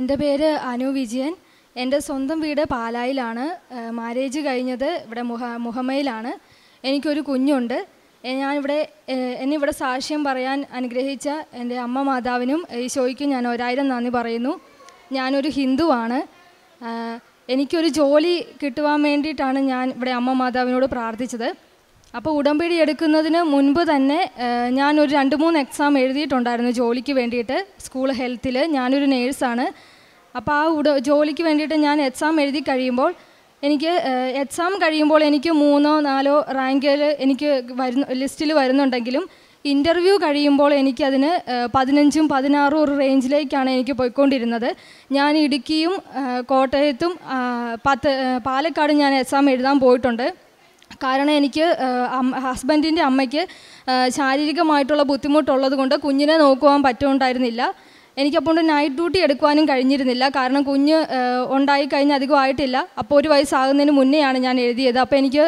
എൻ്റെ പേര് അനു വിജയൻ. എൻ്റെ സ്വന്തം വീട് പാലായിലാണ്. മാരേജ് കഴിഞ്ഞത് ഇവിടെ മുഹമ്മയിലാണ്. എനിക്കൊരു കുഞ്ഞുണ്ട്. എന്നിവിടെ സാക്ഷ്യം പറയാൻ അനുഗ്രഹിച്ച എൻ്റെ അമ്മ മാതാവിനും ഈശോയ്ക്കും ഞാൻ 1000 നന്ദി പറയുന്നു. ഞാനൊരു ഹിന്ദുവാണ്. എനിക്കൊരു ജോലി കിട്ടുവാൻ വേണ്ടിയിട്ടാണ് ഞാൻ ഇവിടെ അമ്മ മാതാവിനോട് പ്രാർത്ഥിച്ചത്. അപ്പോൾ ഉടമ്പടി എടുക്കുന്നതിന് മുൻപ് തന്നെ ഞാനൊരു 2-3 എക്സാം എഴുതിയിട്ടുണ്ടായിരുന്നു ജോലിക്ക് വേണ്ടിയിട്ട്. സ്കൂൾ ഹെൽത്തിൽ ഞാനൊരു നേഴ്സാണ്. അപ്പോൾ ആ ജോലിക്ക് വേണ്ടിയിട്ട് ഞാൻ എക്സാം എഴുതി കഴിയുമ്പോൾ എക്സാം കഴിയുമ്പോൾ എനിക്ക് 3-4 റാങ്കിൽ എനിക്ക് ലിസ്റ്റിൽ വരുന്നുണ്ടെങ്കിലും ഇൻ്റർവ്യൂ കഴിയുമ്പോൾ എനിക്കതിന് 15-16 ഒരു റേഞ്ചിലേക്കാണ് എനിക്ക് പോയിക്കൊണ്ടിരുന്നത്. ഞാൻ ഇടുക്കിയും കോട്ടയത്തും പാലക്കാടും ഞാൻ എക്സാം എഴുതാൻ പോയിട്ടുണ്ട്. കാരണം എനിക്ക് ഹസ്ബൻഡിൻ്റെ അമ്മയ്ക്ക് ശാരീരികമായിട്ടുള്ള ബുദ്ധിമുട്ടുള്ളത് കൊണ്ട് കുഞ്ഞിനെ നോക്കുവാൻ പറ്റുന്നുണ്ടായിരുന്നില്ല. എനിക്കപ്പോൾ നൈറ്റ് ഡ്യൂട്ടി എടുക്കുവാനും കഴിഞ്ഞിരുന്നില്ല. കാരണം കുഞ്ഞ് ഉണ്ടായിക്കഴിഞ്ഞ് അധികം ആയിട്ടില്ല. അപ്പോൾ 1 വയസ്സാകുന്നതിന് മുന്നെയാണ് ഞാൻ എഴുതിയത്. അപ്പോൾ എനിക്ക്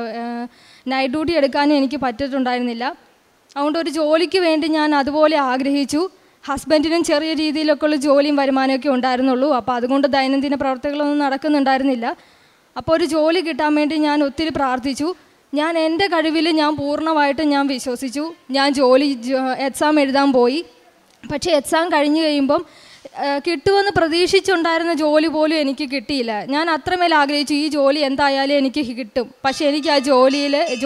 നൈറ്റ് ഡ്യൂട്ടി എടുക്കാനും എനിക്ക് പറ്റിയിട്ടുണ്ടായിരുന്നില്ല. അതുകൊണ്ട് ഒരു ജോലിക്ക് വേണ്ടി ഞാൻ അതുപോലെ ആഗ്രഹിച്ചു. ഹസ്ബൻഡിനും ചെറിയ രീതിയിലൊക്കെയുള്ള ജോലിയും വരുമാനമൊക്കെ ഉണ്ടായിരുന്നുള്ളൂ. അപ്പോൾ അതുകൊണ്ട് ദൈനംദിന പ്രവർത്തികളൊന്നും നടക്കുന്നുണ്ടായിരുന്നില്ല. അപ്പോൾ ഒരു ജോലി കിട്ടാൻ വേണ്ടി ഞാൻ ഒത്തിരി പ്രാർത്ഥിച്ചു. ഞാൻ എൻ്റെ കഴിവിൽ ഞാൻ പൂർണ്ണമായിട്ടും ഞാൻ വിശ്വസിച്ചു. ഞാൻ എക്സാം എഴുതാൻ പോയി. പക്ഷേ എക്സാം കഴിഞ്ഞ് കഴിയുമ്പം കിട്ടുമെന്ന് പ്രതീക്ഷിച്ചുണ്ടായിരുന്ന ജോലി പോലും എനിക്ക് കിട്ടിയില്ല. ഞാൻ അത്രമേൽ ആഗ്രഹിച്ചു ഈ ജോലി എന്തായാലും എനിക്ക് കിട്ടും. പക്ഷേ എനിക്ക് ആ ജോലി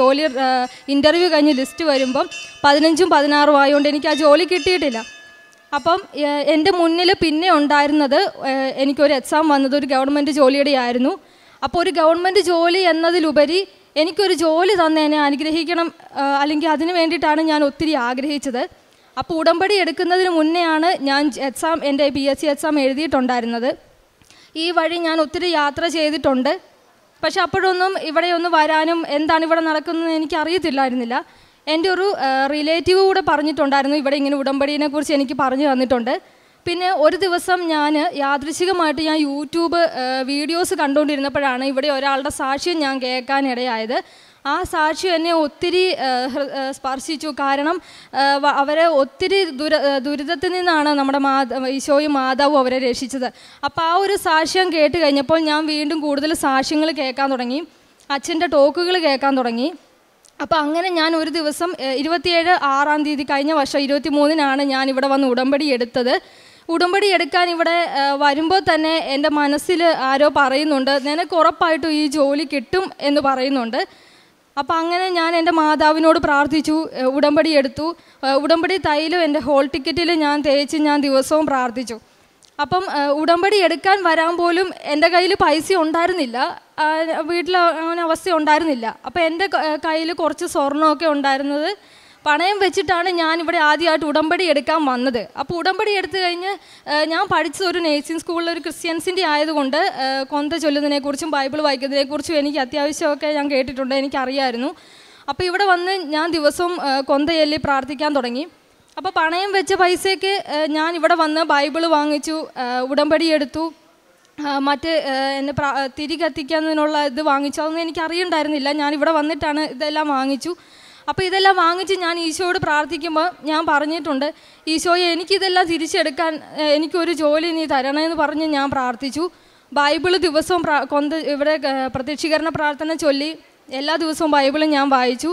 ഇൻ്റർവ്യൂ കഴിഞ്ഞ് ലിസ്റ്റ് വരുമ്പം 15-16 ആയതുകൊണ്ട് എനിക്ക് ആ ജോലി കിട്ടിയിട്ടില്ല. അപ്പം എൻ്റെ മുന്നിൽ പിന്നെ ഉണ്ടായിരുന്നത് എനിക്കൊരു എക്സാം വന്നത് ഒരു ഗവൺമെൻറ് ജോലിയുടെ ആയിരുന്നു. അപ്പോൾ ഒരു ഗവൺമെൻറ് ജോലി എന്നതിലുപരി എനിക്കൊരു ജോലി തന്നെ എന്നെ അനുഗ്രഹിക്കണം, അല്ലെങ്കിൽ അതിന് വേണ്ടിയിട്ടാണ് ഞാൻ ഒത്തിരി ആഗ്രഹിച്ചത്. അപ്പോൾ ഉടമ്പടി എടുക്കുന്നതിന് മുന്നെയാണ് ഞാൻ എൻ്റെ PSC എക്സാം എഴുതിയിട്ടുണ്ടായിരുന്നത്. ഈ വഴി ഞാൻ ഒത്തിരി യാത്ര ചെയ്തിട്ടുണ്ട്. പക്ഷെ അപ്പോഴൊന്നും ഇവിടെയൊന്നും വരാനും എന്താണ് ഇവിടെ നടക്കുന്നതെന്ന് എനിക്കറിയത്തില്ലായിരുന്നില്ല. എൻ്റെ ഒരു റിലേറ്റീവ് കൂടെ പറഞ്ഞിട്ടുണ്ടായിരുന്നു, ഇവിടെ ഇങ്ങനെ ഉടമ്പടിയെ കുറിച്ച് എനിക്ക് പറഞ്ഞു തന്നിട്ടുണ്ട്. പിന്നെ ഒരു ദിവസം ഞാൻ യാദൃശ്ചികമായിട്ട് ഞാൻ യൂട്യൂബ് വീഡിയോസ് കണ്ടുകൊണ്ടിരുന്നപ്പോഴാണ് ഇവിടെ ഒരാളുടെ സാക്ഷ്യം ഞാൻ കേൾക്കാനിടയായത്. ആ സാക്ഷ്യം എന്നെ ഒത്തിരി സ്പർശിച്ചു. കാരണം അവരെ ഒത്തിരി ദുരിതത്തിൽ നിന്നാണ് നമ്മുടെ ഈശോയും മാതാവും അവരെ രക്ഷിച്ചത്. അപ്പോൾ ആ ഒരു സാക്ഷ്യം കേട്ട് കഴിഞ്ഞപ്പോൾ ഞാൻ വീണ്ടും കൂടുതൽ സാക്ഷ്യങ്ങൾ കേൾക്കാൻ തുടങ്ങി, അച്ഛൻ്റെ ടോക്കുകൾ കേൾക്കാൻ തുടങ്ങി. അപ്പോൾ അങ്ങനെ ഞാൻ ഒരു ദിവസം 27/6 കഴിഞ്ഞ വർഷം 23-നാണ് ഞാൻ ഇവിടെ വന്ന് ഉടമ്പടി എടുത്തത്. ഉടമ്പടി എടുക്കാൻ ഇവിടെ വരുമ്പോൾ തന്നെ എൻ്റെ മനസ്സിൽ ആരോ പറയുന്നുണ്ട്, നിനക്ക് ഉറപ്പായിട്ടും ഈ ജോലി കിട്ടും എന്ന് പറയുന്നുണ്ട്. അപ്പം അങ്ങനെ ഞാൻ എൻ്റെ മാതാവിനോട് പ്രാർത്ഥിച്ചു, ഉടമ്പടി എടുത്തു. ഉടമ്പടി തൈലും എൻ്റെ ഹോൾ ടിക്കറ്റിൽ ഞാൻ തേച്ച് ഞാൻ ദിവസവും പ്രാർത്ഥിച്ചു. അപ്പം ഉടമ്പടി എടുക്കാൻ വരാൻ പോലും എൻ്റെ കയ്യിൽ പൈസ ഉണ്ടായിരുന്നില്ല, വീട്ടിൽ അങ്ങനെ അവസ്ഥ ഉണ്ടായിരുന്നില്ല. അപ്പോൾ എൻ്റെ കയ്യിൽ കുറച്ച് സ്വർണ്ണമൊക്കെ ഉണ്ടായിരുന്നത് പണയം വെച്ചിട്ടാണ് ഞാനിവിടെ ആദ്യമായിട്ട് ഉടമ്പടി എടുക്കാൻ വന്നത്. അപ്പോൾ ഉടമ്പടി എടുത്തു കഴിഞ്ഞ് ഞാൻ പഠിച്ചത് ഒരു നേഴ്സിംഗ് സ്കൂളിൽ ഒരു ക്രിസ്ത്യൻസിൻ്റെ ആയതുകൊണ്ട് കൊന്ത ചൊല്ലുന്നതിനെക്കുറിച്ചും ബൈബിൾ വായിക്കുന്നതിനെക്കുറിച്ചും എനിക്ക് അത്യാവശ്യമൊക്കെ ഞാൻ കേട്ടിട്ടുണ്ട്, എനിക്കറിയായിരുന്നു. അപ്പോൾ ഇവിടെ വന്ന് ഞാൻ ദിവസവും കൊന്ത ചൊല്ലി പ്രാർത്ഥിക്കാൻ തുടങ്ങി. അപ്പോൾ പണയം വെച്ച പൈസയ്ക്ക് ഞാൻ ഇവിടെ വന്ന് ബൈബിൾ വാങ്ങിച്ചു, ഉടമ്പടി എടുത്തു, എന്നെ തിരി കത്തിക്കുന്നതിനുള്ള ഇത് വാങ്ങിച്ചു. അതൊന്നും എനിക്ക് അറിയണ്ടായിരുന്നില്ല. ഞാൻ ഇവിടെ വന്നിട്ടാണ് ഇതെല്ലാം വാങ്ങിച്ചു. അപ്പോൾ ഇതെല്ലാം വാങ്ങിച്ച് ഞാൻ ഈശോയോട് പ്രാർത്ഥിക്കുമ്പോൾ ഞാൻ പറഞ്ഞിട്ടുണ്ട്, ഈശോയെ എനിക്കിതെല്ലാം തിരിച്ചെടുക്കാൻ എനിക്കൊരു ജോലി നീ തരണമെന്ന് പറഞ്ഞ് ഞാൻ പ്രാർത്ഥിച്ചു. ബൈബിള് ദിവസവും ഇവിടെ പ്രത്യക്ഷീകരണ പ്രാർത്ഥന ചൊല്ലി എല്ലാ ദിവസവും ബൈബിളും ഞാൻ വായിച്ചു.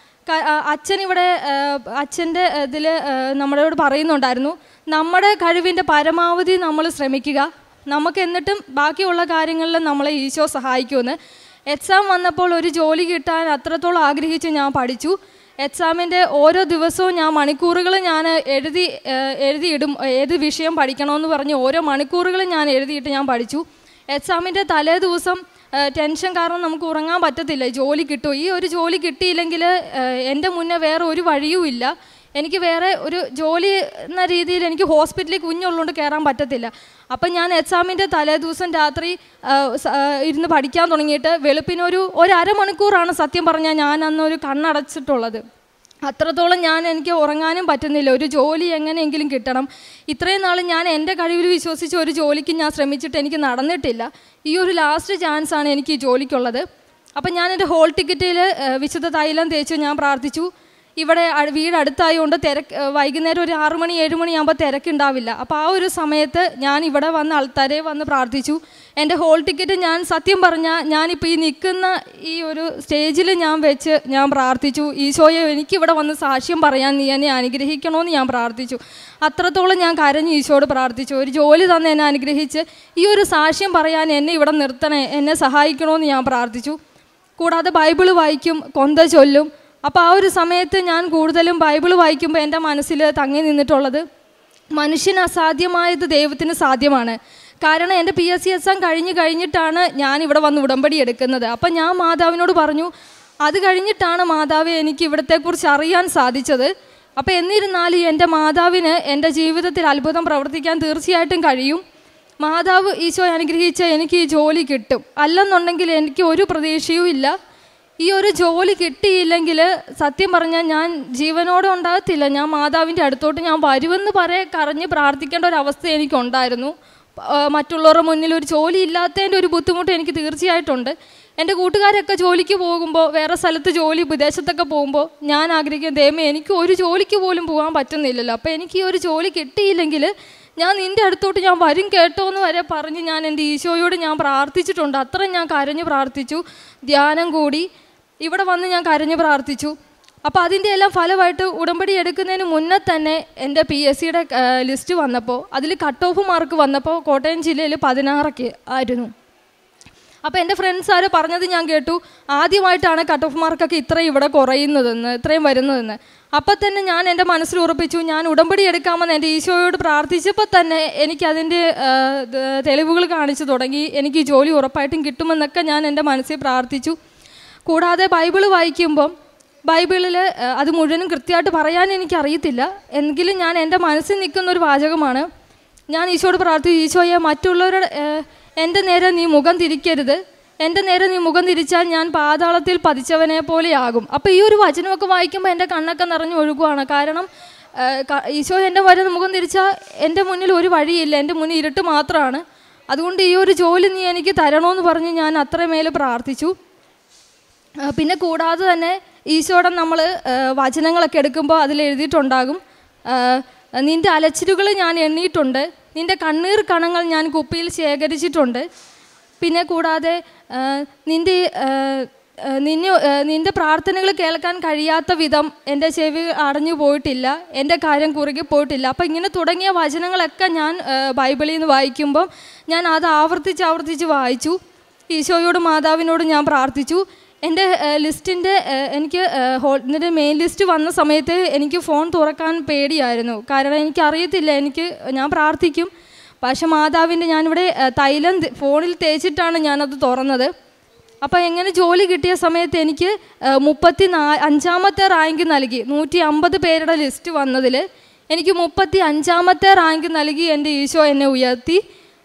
അച്ഛൻ്റെ ഇതിൽ നമ്മളോട് പറയുന്നുണ്ടായിരുന്നു, നമ്മുടെ കഴിവിൻ്റെ പരമാവധി നമ്മൾ ശ്രമിക്കുക, നമുക്ക് എന്നിട്ടും ബാക്കിയുള്ള കാര്യങ്ങളിൽ നമ്മളെ ഈശോ സഹായിക്കുമെന്ന്. എക്സാം വന്നപ്പോൾ ഒരു ജോലി കിട്ടാൻ അത്രത്തോളം ആഗ്രഹിച്ച് ഞാൻ പഠിച്ചു. എക്സാമിൻ്റെ ഓരോ ദിവസവും ഞാൻ മണിക്കൂറുകൾ ഞാൻ എഴുതിയിടും, ഏത് വിഷയം പഠിക്കണമെന്ന് പറഞ്ഞ് ഓരോ മണിക്കൂറുകളും ഞാൻ എഴുതിയിട്ട് ഞാൻ പഠിച്ചു. എക്സാമിൻ്റെ തലേ ദിവസം ടെൻഷൻ കാരണം നമുക്ക് ഉറങ്ങാൻ പറ്റത്തില്ല, ജോലി കിട്ടുമോ, ഈ ഒരു ജോലി കിട്ടിയില്ലെങ്കിൽ എൻ്റെ മുന്നേ വേറെ ഒരു വഴിയും ഇല്ല. എനിക്ക് വേറെ ഒരു ജോലി എന്ന രീതിയിൽ എനിക്ക് ഹോസ്പിറ്റലിൽ കുഞ്ഞുള്ളതുകൊണ്ട് കയറാൻ പറ്റത്തില്ല. അപ്പം ഞാൻ എക്സാമിൻ്റെ തലേ ദിവസം രാത്രി ഇരുന്ന് പഠിക്കാൻ തുടങ്ങിയിട്ട് വെളുപ്പിനൊരു 1/2 മണിക്കൂറാണ് സത്യം പറഞ്ഞാൽ ഞാൻ അന്നൊരു കണ്ണടച്ചിട്ടുള്ളത്. അത്രത്തോളം എനിക്ക് ഉറങ്ങാനും പറ്റുന്നില്ല, ഒരു ജോലി എങ്ങനെയെങ്കിലും കിട്ടണം. ഇത്രയും നാൾ ഞാൻ എൻ്റെ കഴിവിൽ വിശ്വസിച്ച് ഒരു ജോലിക്ക് ഞാൻ ശ്രമിച്ചിട്ട് എനിക്ക് നടന്നിട്ടില്ല. ഈ ഒരു ലാസ്റ്റ് ചാൻസാണ് എനിക്ക് ഈ ജോലിക്കുള്ളത്. അപ്പം ഞാൻ എൻ്റെ ഹോൾ ടിക്കറ്റിൽ വിശുദ്ധ തൈലം തേച്ച് ഞാൻ പ്രാർത്ഥിച്ചു, ഇവിടെ വീട് അടുത്തായതുകൊണ്ട് വൈകുന്നേരം ഒരു 6 മണി 7 മണിയാകുമ്പോൾ തിരക്കുണ്ടാവില്ല. അപ്പോൾ ആ ഒരു സമയത്ത് ഞാൻ ഇവിടെ വന്ന് ആൾത്താരെ വന്ന് പ്രാർത്ഥിച്ചു. എൻ്റെ ഹോൾ ടിക്കറ്റ് ഞാൻ സത്യം പറഞ്ഞാൽ ഞാനിപ്പോൾ ഈ നിൽക്കുന്ന ഈ ഒരു സ്റ്റേജിൽ ഞാൻ പ്രാർത്ഥിച്ചു, ഈശോയെ എനിക്കിവിടെ വന്ന് സാക്ഷ്യം പറയാൻ നീ എന്നെ അനുഗ്രഹിക്കണമെന്ന് ഞാൻ പ്രാർത്ഥിച്ചു. അത്രത്തോളം ഞാൻ കരഞ്ഞ് ഈശോയോട് പ്രാർത്ഥിച്ചു. ഒരു ജോലി തന്നെ എന്നെ അനുഗ്രഹിച്ച് ഈ ഒരു സാക്ഷ്യം പറയാൻ എന്നെ ഇവിടെ നിർത്തണേ, എന്നെ സഹായിക്കണമെന്ന് ഞാൻ പ്രാർത്ഥിച്ചു. കൂടാതെ ബൈബിള് വായിക്കും, കൊന്ത ചൊല്ലും. അപ്പോൾ ആ ഒരു സമയത്ത് ഞാൻ കൂടുതലും ബൈബിൾ വായിക്കുമ്പോൾ എൻ്റെ മനസ്സിൽ തങ്ങി നിന്നിട്ടുള്ളത് മനുഷ്യന് അസാധ്യമായത് ദൈവത്തിന് സാധ്യമാണ്. കാരണം എൻ്റെ PSC എക്സാം കഴിഞ്ഞിട്ടാണ് ഞാനിവിടെ വന്ന് ഉടമ്പടി എടുക്കുന്നത്. അപ്പം ഞാൻ മാതാവിനോട് പറഞ്ഞു, അത് കഴിഞ്ഞിട്ടാണ് മാതാവെ എനിക്ക് ഇവിടത്തെക്കുറിച്ച് അറിയാൻ സാധിച്ചത്. അപ്പോൾ എന്നിരുന്നാലും എൻ്റെ മാതാവിന് എൻ്റെ ജീവിതത്തിൽ അത്ഭുതം പ്രവർത്തിക്കാൻ തീർച്ചയായിട്ടും കഴിയും. മാതാവ് ഈശോ അനുഗ്രഹിച്ച എനിക്ക് ഈ ജോലി കിട്ടും, അല്ലെന്നുണ്ടെങ്കിൽ എനിക്ക് ഒരു പ്രതീക്ഷയും ഇല്ല. ഈ ഒരു ജോലി കിട്ടിയില്ലെങ്കിൽ സത്യം പറഞ്ഞാൽ ഞാൻ ജീവനോടെ ഉണ്ടാകത്തില്ല. ഞാൻ മാതാവിൻ്റെ അടുത്തോട്ട് ഞാൻ വരുമെന്ന് കരഞ്ഞ് പ്രാർത്ഥിക്കേണ്ട ഒരവസ്ഥ എനിക്കുണ്ടായിരുന്നു. മറ്റുള്ളവരുടെ മുന്നിൽ ഒരു ജോലി ഇല്ലാത്തതിൻ്റെ ഒരു ബുദ്ധിമുട്ട് എനിക്ക് തീർച്ചയായിട്ടുണ്ട്. എൻ്റെ കൂട്ടുകാരൊക്കെ ജോലിക്ക് പോകുമ്പോൾ, വേറെ സ്ഥലത്ത് വിദേശത്തൊക്കെ പോകുമ്പോൾ ഞാൻ ആഗ്രഹിക്കും, ദൈവമേ എനിക്ക് ഒരു ജോലിക്ക് പോലും പോകാൻ പറ്റുന്നില്ലല്ലോ. അപ്പോൾ എനിക്ക് ഈ ഒരു ജോലി കിട്ടിയില്ലെങ്കിൽ ഞാൻ നിൻ്റെ അടുത്തോട്ട് ഞാൻ വരും കേട്ടോ എന്ന് വരെ പറഞ്ഞ് ഞാൻ എൻ്റെ ഈശോയോട് ഞാൻ പ്രാർത്ഥിച്ചിട്ടുണ്ട്. അത്രയും ഞാൻ കരഞ്ഞ് പ്രാർത്ഥിച്ചു. ധ്യാനം കൂടി ഇവിടെ വന്ന് ഞാൻ കരഞ്ഞ് പ്രാർത്ഥിച്ചു. അപ്പോൾ അതിൻ്റെ എല്ലാം ഫലമായിട്ട് ഉടമ്പടി എടുക്കുന്നതിന് മുന്നേ തന്നെ എൻ്റെ PSCയുടെ ലിസ്റ്റ് വന്നപ്പോൾ അതിൽ കട്ട് ഓഫ് മാർക്ക് വന്നപ്പോൾ കോട്ടയം ജില്ലയിൽ 16 ആയിരുന്നു. അപ്പോൾ എൻ്റെ ഫ്രണ്ട്സ് ആര് പറഞ്ഞത് ഞാൻ കേട്ടു, ആദ്യമായിട്ടാണ് കട്ട് ഓഫ് മാർക്കൊക്കെ ഇത്രയും വരുന്നതെന്ന്. അപ്പം തന്നെ ഞാൻ എൻ്റെ മനസ്സിൽ ഉറപ്പിച്ചു, ഞാൻ ഉടമ്പടി എടുക്കാമെന്ന് എൻ്റെ ഈശോയോട് പ്രാർത്ഥിച്ചപ്പോൾ തന്നെ എനിക്കതിൻ്റെ തെളിവുകൾ കാണിച്ചു തുടങ്ങി. എനിക്ക് ഈ ജോലി ഉറപ്പായിട്ടും കിട്ടുമെന്നൊക്കെ ഞാൻ എൻ്റെ മനസ്സിൽ പ്രാർത്ഥിച്ചു. കൂടാതെ ബൈബിള് വായിക്കുമ്പം ബൈബിളിൽ അത് മുഴുവനും കൃത്യമായിട്ട് പറയാൻ എനിക്കറിയത്തില്ല, എങ്കിലും ഞാൻ എൻ്റെ മനസ്സിൽ നിൽക്കുന്നൊരു വാചകമാണ്. ഞാൻ ഈശോയോട് പ്രാർത്ഥിച്ചു, ഈശോയെ മറ്റുള്ളവരുടെ എൻ്റെ നേരെ നീ മുഖം തിരിക്കരുത്, എൻ്റെ നേരെ നീ മുഖം തിരിച്ചാൽ ഞാൻ പാതാളത്തിൽ പതിച്ചവനെ പോലെയാകും. അപ്പോൾ ഈ ഒരു വചനമൊക്കെ വായിക്കുമ്പോൾ എൻ്റെ കണ്ണൊക്കെ നിറഞ്ഞു ഒഴുകുവാണ്. കാരണം ഈശോ എൻ്റെ വരെ മുഖം തിരിച്ചാൽ എൻ്റെ മുന്നിൽ ഒരു വഴിയില്ല, എൻ്റെ മുന്നിൽ ഇരുട്ട് മാത്രമാണ്. അതുകൊണ്ട് ഈ ഒരു ജോലി നീ എനിക്ക് തരണമെന്ന് പറഞ്ഞ് ഞാൻ അത്രമേൽ പ്രാർത്ഥിച്ചു. പിന്നെ കൂടാതെ തന്നെ ഈശോയുടെ നമ്മൾ വചനങ്ങളൊക്കെ എടുക്കുമ്പോൾ അതിൽ എഴുതിയിട്ടുണ്ടാകും, നിൻ്റെ അലച്ചിലുകൾ ഞാൻ എണ്ണിയിട്ടുണ്ട്, നിൻ്റെ കണ്ണീർ കണങ്ങൾ ഞാൻ കുപ്പിയിൽ ശേഖരിച്ചിട്ടുണ്ട്. പിന്നെ കൂടാതെ നിൻ്റെ പ്രാർത്ഥനകൾ കേൾക്കാൻ കഴിയാത്ത വിധം എൻ്റെ ചെവി അടഞ്ഞു പോയിട്ടില്ല, എൻ്റെ കാര്യം കുറുകി പോയിട്ടില്ല. അപ്പം ഇങ്ങനെ തുടങ്ങിയ വചനങ്ങളൊക്കെ ഞാൻ ബൈബിളിൽ നിന്ന് വായിക്കുമ്പം ഞാൻ അത് ആവർത്തിച്ച് വായിച്ചു. ഈശോയോട് മാതാവിനോട് ഞാൻ പ്രാർത്ഥിച്ചു. എൻ്റെ ലിസ്റ്റിൻ്റെ ഇതിൻ്റെ മെയിൻ ലിസ്റ്റ് വന്ന സമയത്ത് എനിക്ക് ഫോൺ തുറക്കാൻ പേടിയായിരുന്നു. കാരണം എനിക്കറിയത്തില്ല, ഞാൻ പ്രാർത്ഥിക്കും, പക്ഷെ മാതാവിൻ്റെ ഞാനിവിടെ തൈലം ഫോണിൽ തേച്ചിട്ടാണ് ഞാനത് തുറന്നത്. അപ്പോൾ എങ്ങനെ ജോലി കിട്ടിയ സമയത്ത് എനിക്ക് 35ാമത്തെ റാങ്ക് നൽകി. 150 പേരുടെ ലിസ്റ്റ് വന്നതിൽ എനിക്ക് 35ാമത്തെ റാങ്ക് നൽകി എൻ്റെ ഈശോ എന്നെ ഉയർത്തി.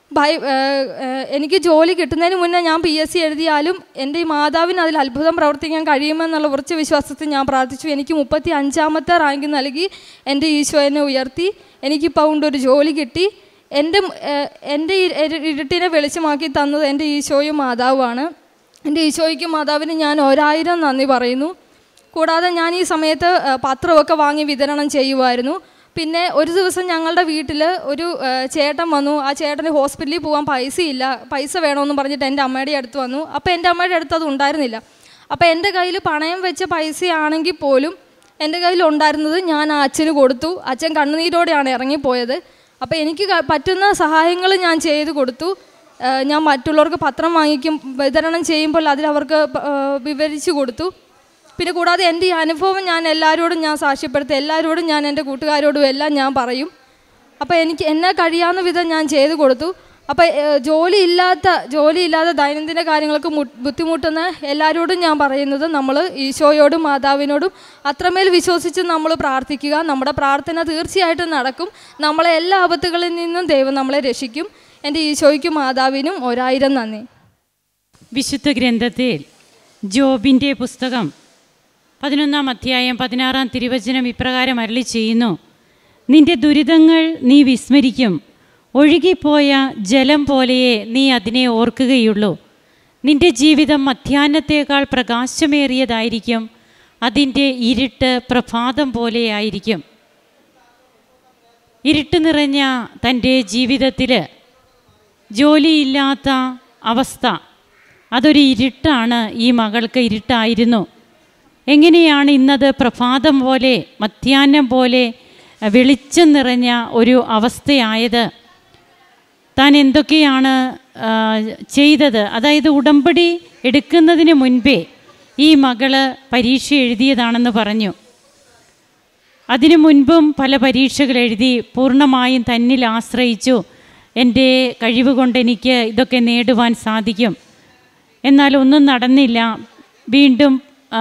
എനിക്ക് ജോലി കിട്ടുന്നതിന് മുന്നേ ഞാൻ PSC എഴുതിയാലും എൻ്റെ ഈ മാതാവിന് അതിൽ അത്ഭുതം പ്രവർത്തിക്കാൻ കഴിയുമെന്നുള്ള ഉറച്ച വിശ്വാസത്തിൽ ഞാൻ പ്രാർത്ഥിച്ചു. എനിക്ക് 35ാമത്തെ റാങ്ക് നൽകി എൻ്റെ ഈശോ എന്നെ ഉയർത്തി. എനിക്കിപ്പോൾ കൊണ്ടൊരു ജോലി കിട്ടി. എൻ്റെ ഇരുട്ടിനെ വെളിച്ചമാക്കി തന്നത് എൻ്റെ ഈശോയും മാതാവുമാണ്. എൻ്റെ ഈശോയ്ക്കും മാതാവിന് ഞാൻ 1000 നന്ദി പറയുന്നു. കൂടാതെ ഞാൻ ഈ സമയത്ത് പത്രമൊക്കെ വാങ്ങി വിതരണം ചെയ്യുമായിരുന്നു. പിന്നെ ഒരു ദിവസം ഞങ്ങളുടെ വീട്ടിൽ ഒരു ചേട്ടൻ വന്നു. ആ ചേട്ടന് ഹോസ്പിറ്റലിൽ പോകാൻ പൈസ വേണമെന്ന് പറഞ്ഞിട്ട് എൻ്റെ അമ്മയുടെ അടുത്ത് വന്നു. അപ്പോൾ എൻ്റെ അമ്മയുടെ അടുത്ത് അത് ഉണ്ടായിരുന്നില്ല. അപ്പോൾ എൻ്റെ കയ്യിൽ പണയം വെച്ച പൈസയാണെങ്കിൽ പോലും എൻ്റെ കയ്യിൽ ഉണ്ടായിരുന്നത് ഞാൻ ആ അച്ഛന് കൊടുത്തു. അച്ഛൻ കണ്ണുനീരോടെയാണ് ഇറങ്ങിപ്പോയത്. അപ്പോൾ എനിക്ക് പറ്റുന്ന സഹായങ്ങൾ ഞാൻ ചെയ്ത് കൊടുത്തു. ഞാൻ മറ്റുള്ളവർക്ക് പത്രം വിതരണം ചെയ്യുമ്പോൾ അതിലവർക്ക് വിവരിച്ചു കൊടുത്തു. പിന്നെ കൂടാതെ എൻ്റെ ഈ അനുഭവം ഞാൻ എല്ലാവരോടും ഞാൻ സാക്ഷ്യപ്പെടുത്തി, എല്ലാവരോടും ഞാൻ എൻ്റെ കൂട്ടുകാരോടും എല്ലാം ഞാൻ പറയും. അപ്പോൾ എന്നെ കഴിയാവുന്ന വിധം ഞാൻ ചെയ്തു കൊടുത്തു. അപ്പോൾ ജോലിയില്ലാതെ ദൈനംദിന കാര്യങ്ങൾക്ക് ബുദ്ധിമുട്ടുന്ന എല്ലാവരോടും ഞാൻ പറയുന്നത്, നമ്മൾ ഈശോയോടും മാതാവിനോടും അത്രമേൽ വിശ്വസിച്ച് നമ്മൾ പ്രാർത്ഥിക്കുക. നമ്മുടെ പ്രാർത്ഥന തീർച്ചയായിട്ടും നടക്കും. നമ്മളെ എല്ലാ ആപത്തുകളിൽ നിന്നും ദൈവം നമ്മളെ രക്ഷിക്കും. എൻ്റെ ഈശോയ്ക്കും മാതാവിനും 1000 നന്ദി. വിശുദ്ധ ഗ്രന്ഥത്തിൽ ജോബിൻ്റെ പുസ്തകം 11-ാം അധ്യായം 16-ാം തിരുവചനം ഇപ്രകാരം അരുളി ചെയ്യുന്നു: നിന്റെ ദുരിതങ്ങൾ നീ വിസ്മരിക്കും, ഒഴുകിപ്പോയ ജലം പോലെയേ നീ അതിനെ ഓർക്കുകയുള്ളൂ. നിന്റെ ജീവിതം മധ്യാഹ്നത്തേക്കാൾ പ്രകാശമേറിയതായിരിക്കും, അതിൻ്റെ ഇരുട്ട് പ്രഭാതം പോലെയായിരിക്കും. ഇരുട്ട് നിറഞ്ഞ തൻ്റെ ജീവിതത്തിൽ ജോലിയില്ലാത്ത അവസ്ഥ, അതൊരു ഇരുട്ടാണ്. ഈ മകൾക്ക് ഇരുട്ടായിരുന്നു. എങ്ങനെയാണ് ഇന്നത് പ്രഭാതം പോലെ, മധ്യാഹ്നം പോലെ വെളിച്ചം നിറഞ്ഞ ഒരു അവസ്ഥയായത്? താൻ എന്തൊക്കെയാണ് ചെയ്തത്? അതായത് ഉടമ്പടി എടുക്കുന്നതിന് മുൻപേ ഈ മകള് പരീക്ഷ എഴുതിയതാണെന്ന് പറഞ്ഞു. അതിനു മുൻപും പല പരീക്ഷകൾ എഴുതി പൂർണ്ണമായും തന്നിൽ ആശ്രയിച്ചു. എൻ്റെ കഴിവ് കൊണ്ട് എനിക്ക് ഇതൊക്കെ നേടുവാൻ സാധിക്കും. എന്നാൽ ഒന്നും നടന്നില്ല. വീണ്ടും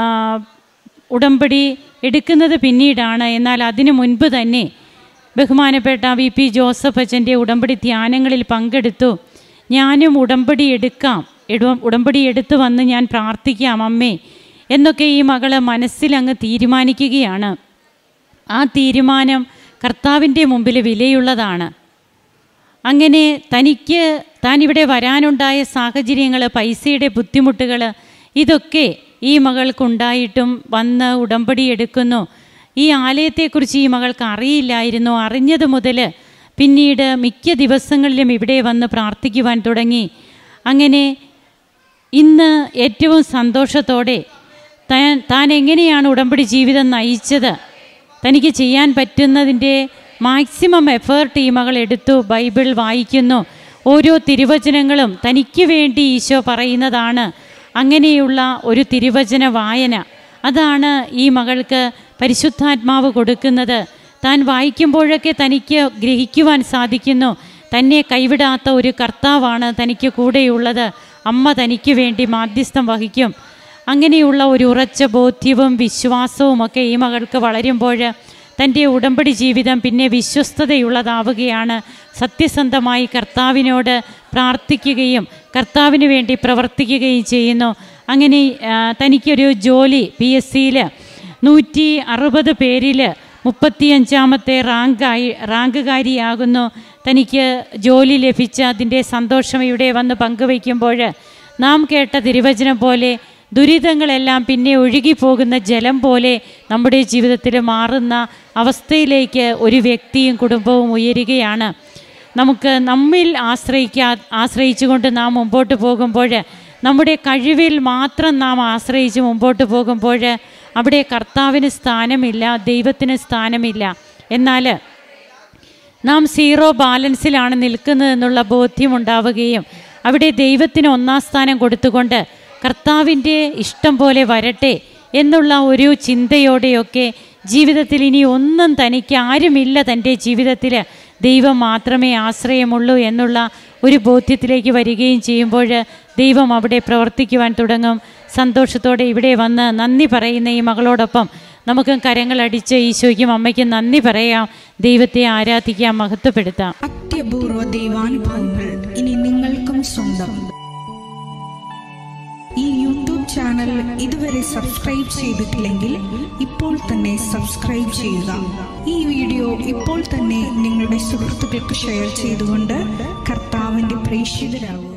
ഉടമ്പടി എടുക്കുന്നത് പിന്നീടാണ്. എന്നാൽ അതിനു മുൻപ് തന്നെ ബഹുമാനപ്പെട്ട VP ജോസഫ് അച്ഛൻ്റെ ഉടമ്പടി ധ്യാനങ്ങളിൽ പങ്കെടുത്തു. ഞാനും ഉടമ്പടി എടുക്കാം, ഉടമ്പടി എടുത്തു വന്ന് ഞാൻ പ്രാർത്ഥിക്കാം അമ്മേ എന്നൊക്കെ ഈ മകള് മനസ്സിലങ്ങ് തീരുമാനിക്കുകയാണ്. ആ തീരുമാനം കർത്താവിൻ്റെ മുമ്പിൽ വിലയുള്ളതാണ്. അങ്ങനെ താനിവിടെ വരാനുണ്ടായ സാഹചര്യങ്ങൾ, പൈസയുടെ ബുദ്ധിമുട്ടുകൾ, ഇതൊക്കെ ഈ മകൾക്കുണ്ടായിട്ടും വന്ന് ഉടമ്പടി എടുക്കുന്നു. ഈ ആലയത്തെക്കുറിച്ച് ഈ മകൾക്ക് അറിയില്ലായിരുന്നു. അറിഞ്ഞത് മുതൽ പിന്നീട് മിക്ക ദിവസങ്ങളിലും ഇവിടെ വന്ന് പ്രാർത്ഥിക്കുവാൻ തുടങ്ങി. അങ്ങനെ ഇന്ന് ഏറ്റവും സന്തോഷത്തോടെ താൻ എങ്ങനെയാണ് ഉടമ്പടി ജീവിതം നയിച്ചത്, തനിക്ക് ചെയ്യാൻ പറ്റുന്നതിൻ്റെ മാക്സിമം എഫേർട്ട് ഈ മകൾ എടുത്തു. ബൈബിൾ വായിക്കുന്നു. ഓരോ തിരുവചനങ്ങളും തനിക്ക് വേണ്ടി ഈശോ പറയുന്നതാണ്. അങ്ങനെയുള്ള ഒരു തിരുവചന വായന, അതാണ് ഈ മകൾക്ക് പരിശുദ്ധാത്മാവ് കൊടുക്കുന്നത്. താൻ വായിക്കുമ്പോഴൊക്കെ തനിക്ക് ഗ്രഹിക്കുവാൻ സാധിക്കുന്നു, തന്നെ കൈവിടാത്ത ഒരു കർത്താവാണ് തനിക്ക് കൂടെയുള്ളത്. അമ്മ തനിക്ക് വേണ്ടി മാധ്യസ്ഥം വഹിക്കും. അങ്ങനെയുള്ള ഒരു ഉറച്ച ബോധ്യവും വിശ്വാസവും ഒക്കെ ഈ മകൾക്ക് വളരുമ്പോൾ തൻ്റെ ഉടമ്പടി ജീവിതം പിന്നെ വിശ്വസ്തതയുള്ളതാവുകയാണ്. സത്യസന്ധമായി കർത്താവിനോട് പ്രാർത്ഥിക്കുകയും കർത്താവിന് വേണ്ടി പ്രവർത്തിക്കുകയും ചെയ്യുന്നു. അങ്ങനെ തനിക്കൊരു ജോലി PSCയിൽ 160 പേരിൽ 35ാമത്തെ റാങ്കുകാരിയാകുന്നു. തനിക്ക് ജോലി ലഭിച്ച അതിൻ്റെ സന്തോഷം ഇവിടെ വന്ന് പങ്കുവയ്ക്കുമ്പോൾ നാം കേട്ട തിരുവചനം പോലെ ദുരിതങ്ങളെല്ലാം പിന്നെ ഒഴുകിപ്പോകുന്ന ജലം പോലെ നമ്മുടെ ജീവിതത്തിൽ മാറുന്ന അവസ്ഥയിലേക്ക് ഒരു വ്യക്തിയും കുടുംബവും ഉയരുകയാണ്. നമുക്ക് നമ്മിൽ ആശ്രയിച്ചുകൊണ്ട് നാം മുമ്പോട്ട് പോകുമ്പോൾ, നമ്മുടെ കഴിവിൽ മാത്രം നാം ആശ്രയിച്ച് മുമ്പോട്ട് പോകുമ്പോൾ അവിടെ കർത്താവിന് സ്ഥാനമില്ല, ദൈവത്തിന് സ്ഥാനമില്ല. എന്നാൽ നാം സീറോ ബാലൻസിലാണ് നിൽക്കുന്നതെന്നുള്ള ബോധ്യമുണ്ടാവുകയും അവിടെ ദൈവത്തിന് ഒന്നാം സ്ഥാനം കൊടുത്തുകൊണ്ട് കർത്താവിൻ്റെ ഇഷ്ടം പോലെ വരട്ടെ എന്നുള്ള ഒരു ചിന്തയോടെയൊക്കെ ജീവിതത്തിൽ ഇനി ഒന്നും തനിക്ക് ആരുമില്ല, തൻ്റെ ജീവിതത്തിൽ ദൈവം മാത്രമേ ആശ്രയമുള്ളൂ എന്നുള്ള ഒരു ബോധ്യത്തിലേക്ക് വരികയും ചെയ്യുമ്പോൾ ദൈവം അവിടെ പ്രവർത്തിക്കുവാൻ തുടങ്ങും. സന്തോഷത്തോടെ ഇവിടെ വന്ന് നന്ദി പറയുന്ന ഈ മകളോടൊപ്പം നമുക്ക് കരങ്ങളടിച്ച് ഈശോയ്ക്കും അമ്മയ്ക്കും നന്ദി പറയാം, ദൈവത്തെ ആരാധിക്കാം, മഹത്വപ്പെടുത്താം. അത്യപൂർവ ദൈവാനുഭവങ്ങൾ ഇനി നിങ്ങൾക്കും സ്വന്തം. ഈ യൂട്യൂബ് ചാനൽ ഇതുവരെ സബ്സ്ക്രൈബ് ചെയ്തിട്ടില്ലെങ്കിൽ ഇപ്പോൾ തന്നെ സബ്സ്ക്രൈബ് ചെയ്യുക. ഈ വീഡിയോ ഇപ്പോൾ തന്നെ നിങ്ങളുടെ സുഹൃത്തുക്കൾക്ക് ഷെയർ ചെയ്തുകൊണ്ട് കർത്താവിൻ്റെ പ്രേക്ഷിതരാകുക.